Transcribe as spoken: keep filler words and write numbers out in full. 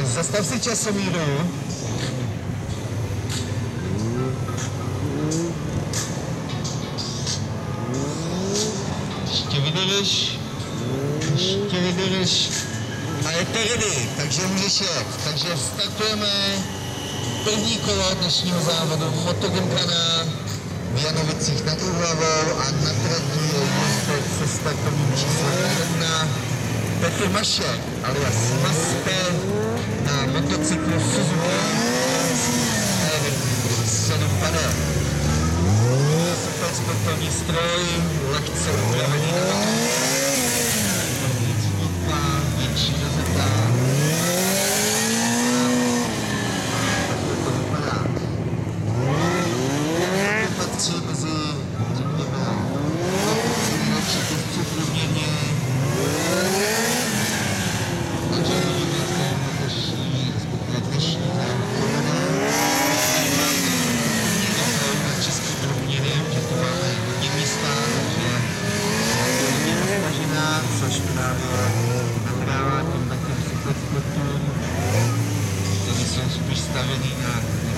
zastav si časomíru. Ještě vydržíš. Ještě vydržíš. A je to ready, takže můžeš jet. Takže startujeme první kolo dnešního závodu MotoGP v Janovicích nad Úhlavou a na trati je jezdec se startovým číslem jedna Petr Mašek alias Maspe na motocyklu Suzuki R sedm padesát. Super sportovní stroj, lehce upravený na víc hudba, větší rozeta. Takhle to vypadá. To patří mezi, řekněme, nejlepší jezdců průměrně. Takže vidíme, jak to dnešní, respektive dnešní závod povede. Na český průměry, že tu máme hodně místa, takže je hodně roztažená, což právě nahrává tím takým supersportům, které jsou spíš stavěný na